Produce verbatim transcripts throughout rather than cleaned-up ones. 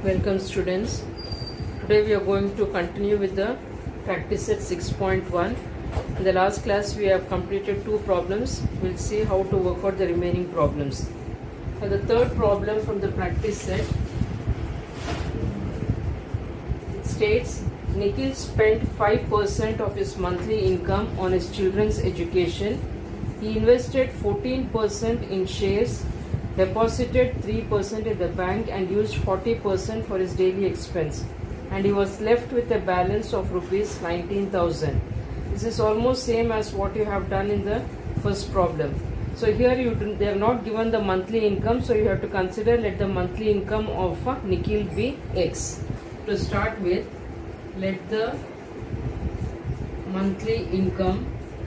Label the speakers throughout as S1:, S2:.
S1: Welcome students. Today we are going to continue with the practice set six point one. In the last class we have completed two problems. We'll see how to work out the remaining problems. For the third problem from the practice set, it states Nikhil spent five percent of his monthly income on his children's education. He invested fourteen percent in shares, deposited three percent in the bank and used forty percent for his daily expense, and he was left with a balance of rupees nineteen thousand. This is almost same as what you have done in the first problem. So here you do, they have not given the monthly income, so you have to consider let the monthly income of uh, Nikhil be X. To start with, let the monthly income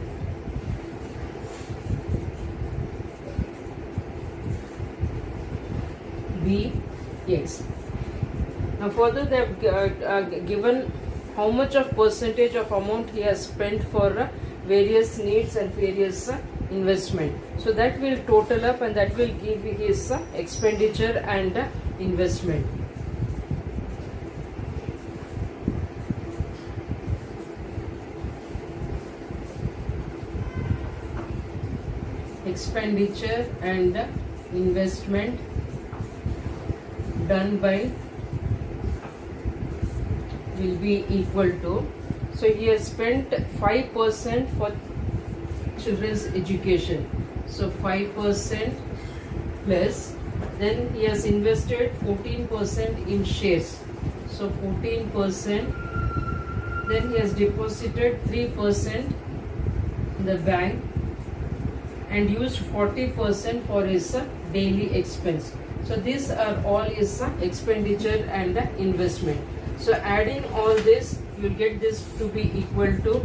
S1: be X. Now further they have uh, uh, given how much of percentage of amount he has spent for uh, various needs and various uh, investment. So that will total up and that will give his uh, expenditure and uh, investment. Expenditure and uh, investment done by will be equal to, so he has spent five percent for children's education, so five percent plus, then he has invested fourteen percent in shares, so fourteen percent, then he has deposited three percent in the bank and used forty percent for his uh, daily expense. So these are all his uh, expenditure and uh, investment. So adding all this, you will get this to be equal to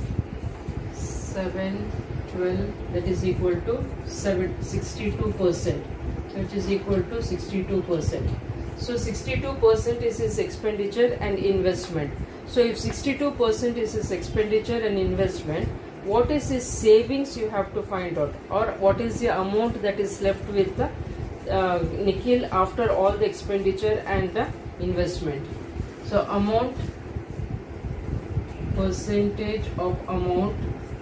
S1: seven, twelve, that is equal to sixty-two percent. So it is equal to sixty-two percent. So sixty-two percent is his expenditure and investment. So if sixty-two percent is his expenditure and investment, what is his savings you have to find out, or what is the amount that is left with the uh, Nikhil after all the expenditure and the investment. So amount, percentage of amount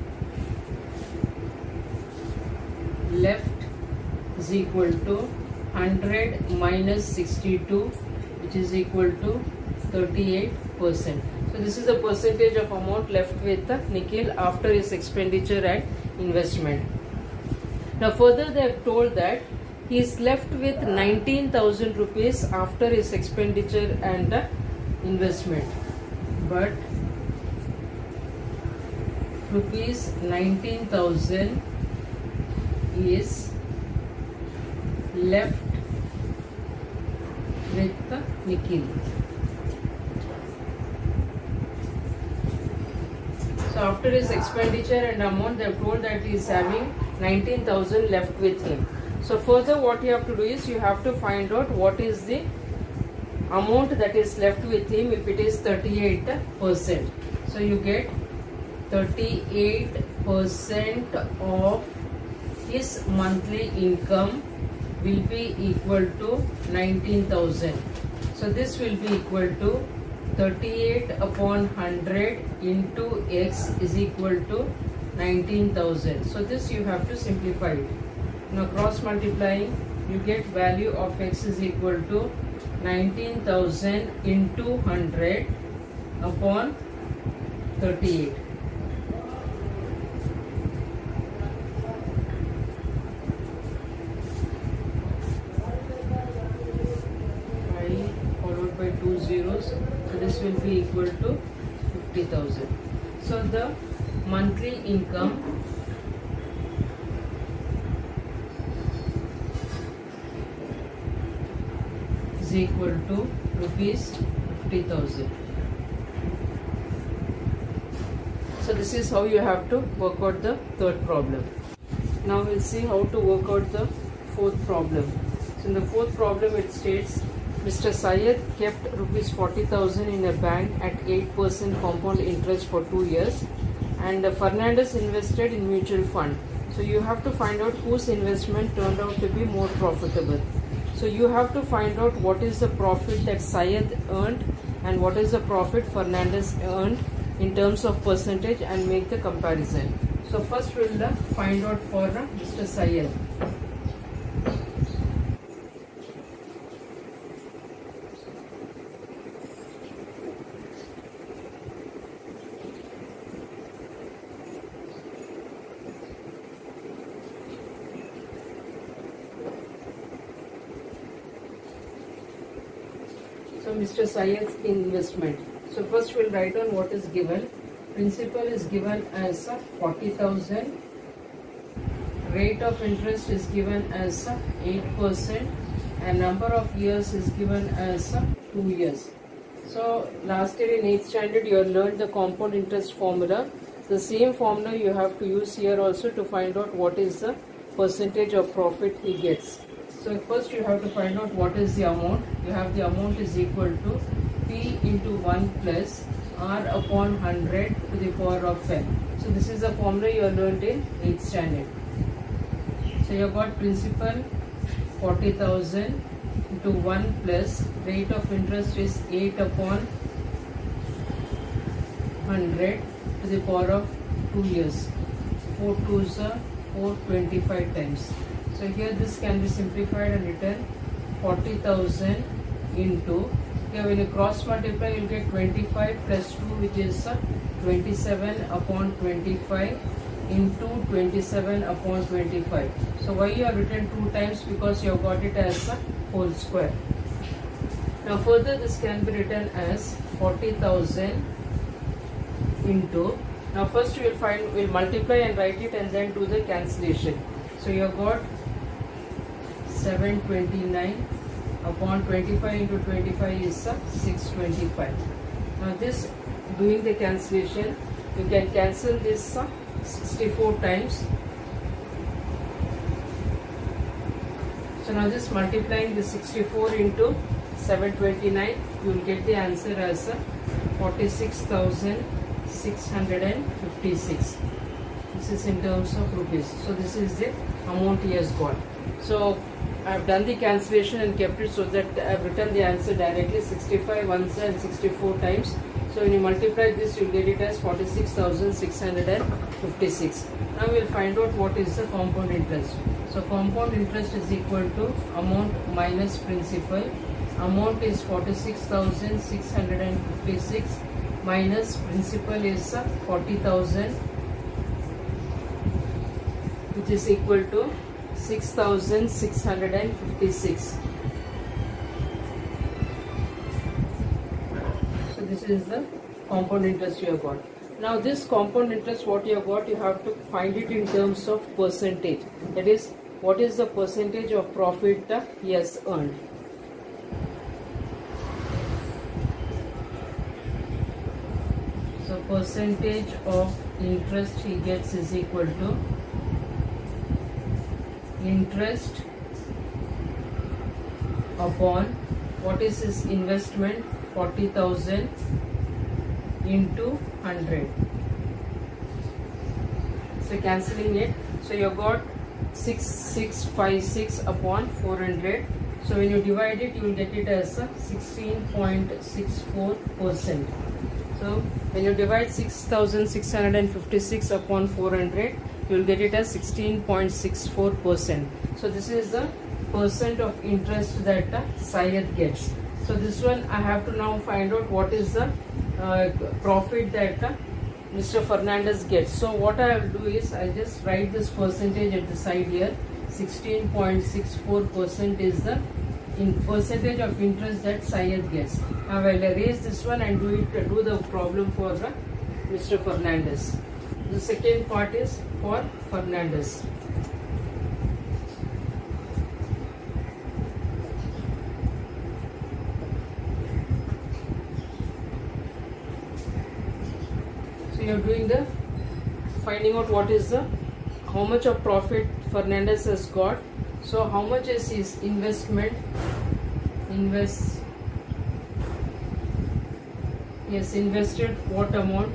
S1: left is equal to one hundred minus sixty-two, which is equal to thirty-eight percent. So this is the percentage of amount left with the Nikhil after his expenditure and investment. Now further they have told that he is left with nineteen thousand rupees after his expenditure and uh, investment, but rupees nineteen thousand is left with the Nikhil. So after his expenditure and amount, they have told that he is having nineteen thousand left with him. So further what you have to do is you have to find out what is the amount that is left with him if it is thirty-eight percent. So you get thirty-eight percent of his monthly income will be equal to nineteen thousand. So this will be equal to thirty-eight upon one hundred into X is equal to nineteen thousand. So this you have to simplify it. Now cross multiplying, you get value of X is equal to nineteen thousand into one hundred upon thirty-eight. five followed by two zeros. So this will be equal to fifty thousand. So the monthly income is equal to rupees fifty thousand. So this is how you have to work out the third problem. Now we'll see how to work out the fourth problem. So in the fourth problem it states Mister Syed kept rupees forty thousand in a bank at eight percent compound interest for two years, and Fernandez invested in mutual fund. So you have to find out whose investment turned out to be more profitable. So you have to find out what is the profit that Syed earned and what is the profit Fernandez earned in terms of percentage and make the comparison. So first we'll uh, find out for uh, Mister Syed. So Mister Syed's investment. So first we'll write on what is given. Principal is given as forty thousand. Rate of interest is given as eight percent and number of years is given as two years. So last year in eighth standard you have learned the compound interest formula. The same formula you have to use here also to find out what is the percentage of profit he gets. So first you have to find out what is the amount. You have the amount is equal to P into one plus R upon one hundred to the power of n. So this is the formula you have learned in eighth standard. So you have got principal forty thousand into one plus rate of interest is eight upon one hundred to the power of two years. four twos are four hundred twenty-five times. So here this can be simplified and written forty thousand into, here when you cross multiply you will get twenty-five plus two, which is twenty-seven upon twenty-five into twenty-seven upon twenty-five. So why you have written two times? Because you have got it as a whole square. Now further this can be written as forty thousand into, now first we will find, we will multiply and write it and then do the cancellation. So you have got seven twenty-nine upon twenty-five into twenty-five is six twenty-five. Now this, doing the cancellation, you can cancel this sixty-four times. So now this multiplying the sixty-four into seven twenty-nine, you will get the answer as forty-six thousand six hundred fifty-six. This is in terms of rupees. So this is the amount he has got. So I have done the cancellation and kept it so that I have written the answer directly, sixty-five once and sixty-four times. So when you multiply this, you will get it as forty-six thousand six hundred fifty-six. Now we will find out what is the compound interest. So compound interest is equal to amount minus principal. Amount is forty-six thousand six hundred fifty-six minus principal is forty thousand, which is equal to six thousand six hundred fifty-six. So this is the compound interest you have got. Now this compound interest what you have got, you have to find it in terms of percentage. That is, what is the percentage of profit that he has earned. So percentage of interest he gets is equal to interest upon what is his investment, forty thousand into one hundred. So cancelling it, so you have got six six five six upon four hundred. So when you divide it, you will get it as sixteen point six four percent. So when you divide six thousand six hundred fifty-six upon four hundred, you will get it as sixteen point six four percent. So this is the percent of interest that uh, Syed gets. So this one I have to now find out what is the uh, profit that uh, Mister Fernandez gets. So what I will do is I just write this percentage at the side here. sixteen point six four percent is the in percentage of interest that Syed gets. Now I will erase this one and do it do the problem for uh, Mister Fernandez. The second part is for Fernandez. So you are doing the finding out what is the how much of profit Fernandez has got. So how much is his investment? Invest yes invested what amount?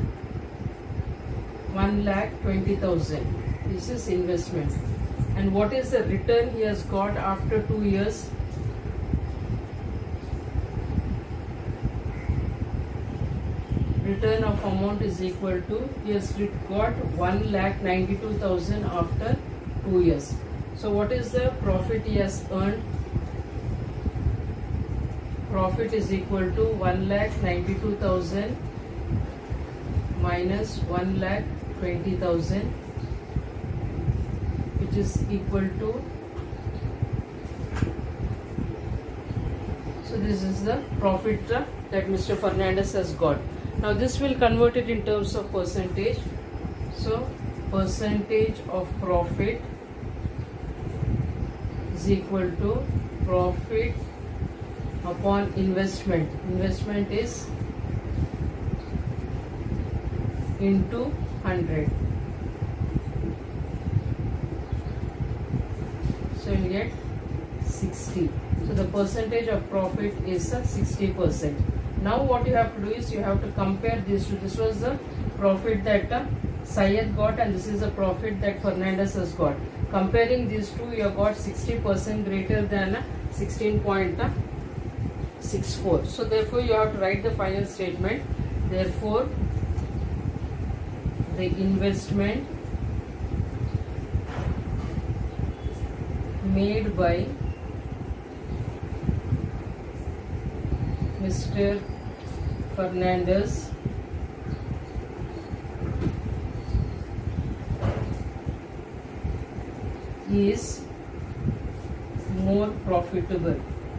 S1: One lakh twenty thousand. This is investment. And what is the return he has got after two years? return of amount is equal to, he has got one lakh ninety-two thousand after two years. So what is the profit he has earned? Profit is equal to one lakh ninety-two thousand minus one lakh twenty thousand, which is equal to, so this is the profit uh, that Mister Fernandez has got. Now this will convert it in terms of percentage. So percentage of profit is equal to profit upon investment. Investment is into one hundred. So you get sixty. So the percentage of profit is uh, sixty percent. Now what you have to do is you have to compare these two. This was the profit that uh, Syed got, and this is the profit that Fernandez has got. Comparing these two, you have got sixty percent greater than uh, sixteen point six four. So therefore you have to write the final statement. Therefore the investment made by Mister Fernandez is more profitable.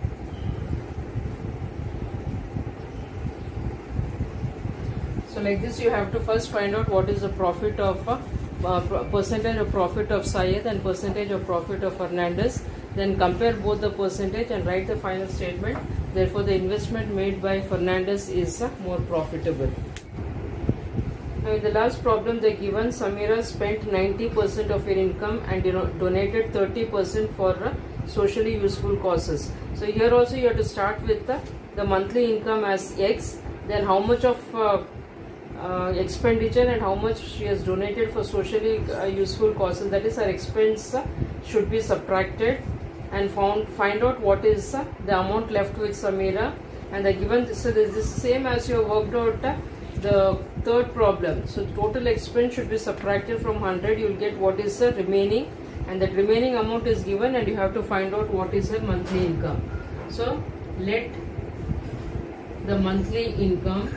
S1: So like this, you have to first find out what is the profit of uh, uh, percentage of profit of Syed and percentage of profit of Fernandez. Then compare both the percentage and write the final statement. Therefore, the investment made by Fernandez is uh, more profitable. Now, in the last problem, they given Samira spent ninety percent of her income and you know, donated thirty percent for uh, socially useful causes. So here also you have to start with uh, the monthly income as X. Then how much of uh, uh, expenditure and how much she has donated for socially uh, useful causes. That is, her expense uh, should be subtracted and found find out what is uh, the amount left with Samira, and the given this, so this is same as you have worked out uh, the third problem. So total expense should be subtracted from one hundred. You will get what is the remaining, and that remaining amount is given, and you have to find out what is her monthly income. So let the monthly income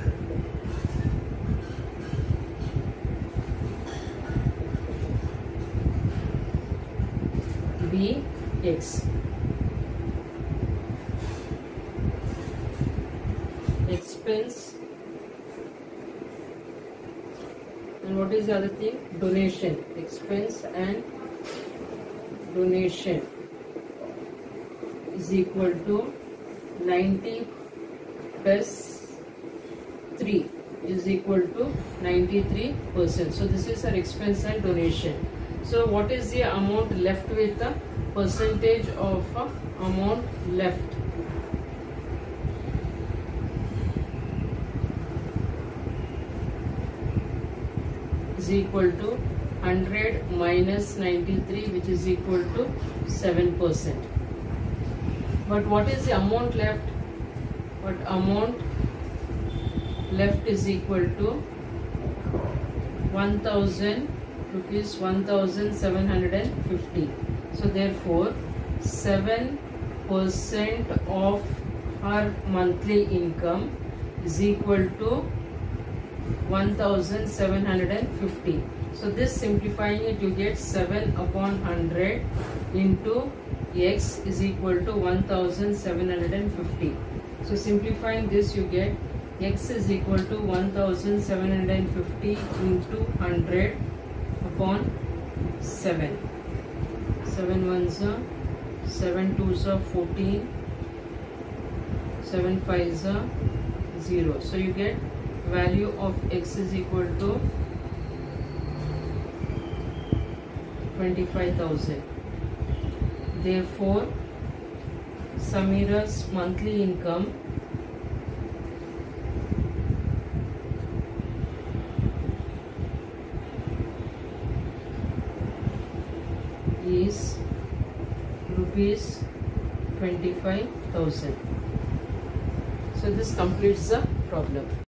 S1: be X. Expense, and what is the other thing? Donation. Expense and donation is equal to ninety plus three is equal to ninety-three percent. So this is our expense and donation. So what is the amount left with the percentage of uh, amount left? Is equal to one hundred minus ninety-three, which is equal to seven percent. But what is the amount left? What amount left is equal to one thousand rupees, one thousand seven hundred fifty. So therefore seven percent of our monthly income is equal to one thousand seven hundred fifty. So this, simplifying it, you get seven upon one hundred into X is equal to one thousand seven hundred fifty. So simplifying this, you get X is equal to one thousand seven hundred fifty into one hundred upon seven. seven ones are seven twos are fourteen, seven fives are zero. So you get value of X is equal to twenty-five thousand. Therefore, Samira's monthly income is rupees twenty-five thousand. So this completes the problem.